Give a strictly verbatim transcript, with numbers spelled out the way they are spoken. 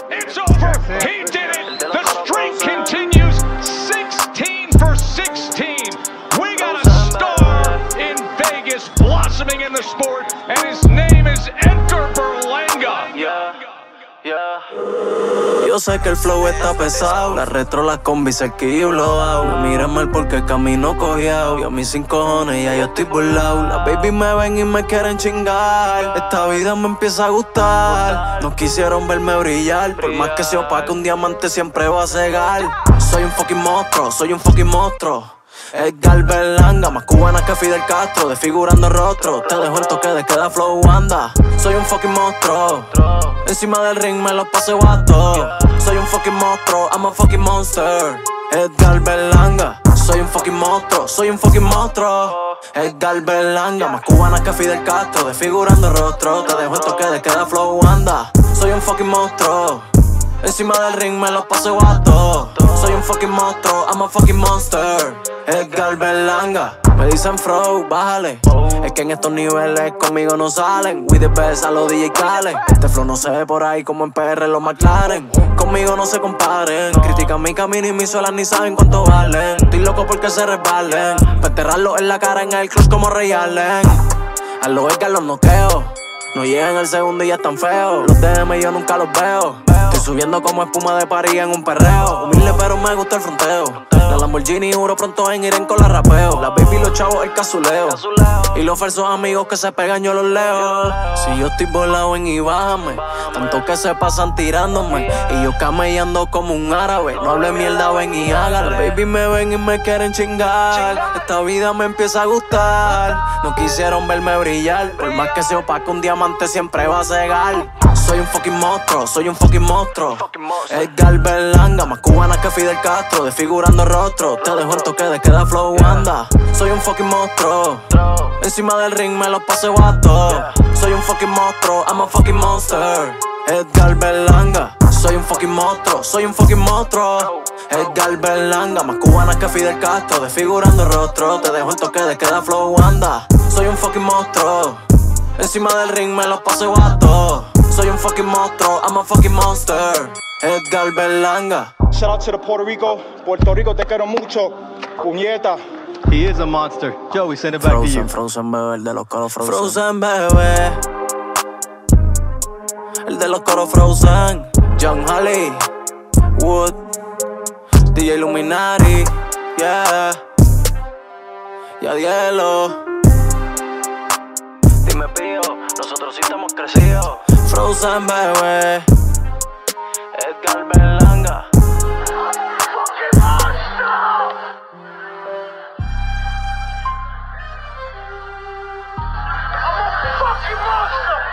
It's over. He did it. The streak continues. sixteen for sixteen. We got a star in Vegas blossoming in the sport, and his name is Edgar Berlanga. Yeah. Yeah. Yo sé que el flow está pesado, la retro, la combi se blowout. Me miran mal porque camino cojeado, y a mis cinco cojones ya yo estoy burlao. Las baby me ven y me quieren chingar, esta vida me empieza a gustar. No quisieron verme brillar, por más que se opaque un diamante siempre va a cegar. Soy un fucking monstruo, soy un fucking monstruo. Edgar Berlanga, más cubana que Fidel Castro, desfigurando rostro. Te dejo el toque de queda flow anda. Soy un fucking monstruo, encima del ring me los paseo a todos. Soy un fucking monstruo, I'm a fucking monster. Edgar Berlanga, soy un fucking monstruo, soy un fucking monstruo. Edgar Berlanga, más cubana que Fidel Castro, desfigurando rostro. Te dejo el toque de queda flow anda. Soy un fucking monstruo, encima del ring me los paseo a todos. Soy un fucking monstruo, I'm a fucking monster. Edgar Berlanga, me dicen Fro, bájale. Es que en estos niveles conmigo no salen. We the best a los D J Khaled. Este flow no se ve por ahí como en P R los McLaren. Conmigo no se comparen. Critican mi camino y mis solas ni saben cuánto valen. Estoy loco porque se resbalen, para enterrarlos en la cara en el clutch como Ray Allen. A los Edgar los noqueo, no llegan al segundo y ya están feos. Los D M yo nunca los veo. Estoy subiendo como espuma de París en un perreo. Humilde pero me gusta el fronteo. La Lamborghini juro pronto en Irene con la rapeo. La baby, los chavos, el casuleo. Y los falsos amigos que se pegan yo los leo. Si yo estoy volado en y bájame, tanto que se pasan tirándome, y yo camellando como un árabe. No hable mierda, ven y hágale. Baby me ven y me quieren chingar, esta vida me empieza a gustar. No quisieron verme brillar, por más que se opaque un diamante siempre va a cegar. Soy un fucking monstruo, soy un fucking monstruo. Edgar Berlanga, más cubana que Fidel Castro, desfigurando rostro. Te dejo el toque de queda flow anda. Soy un fucking monstruo, encima del ring me los paseo a todos. Soy un fucking monstruo, I'm a fucking monster. Edgar Berlanga, soy un fucking monstruo, soy un fucking monstruo. Edgar Berlanga, más cubana que Fidel Castro, desfigurando rostro. Te dejo el toque de queda flow anda. Soy un fucking monstruo, encima del ring me los paseo a todos. Soy un fucking monstruo, I'm a fucking monster. Edgar Berlanga. Shout out to the Puerto Rico. Puerto Rico, te quiero mucho. Puñeta. He is a monster. Joe, we send it back Frozen, to you. Frozen, bebé, el de los coros Frozen. Frozen, bebé. El de los coros Frozen. John Hollywood. D J Illuminati. Yeah. Yadielo. Dime pío, nosotros sí estamos crecidos. Frozen, bebé. Edgar Berlanga. I'm a fucking monster.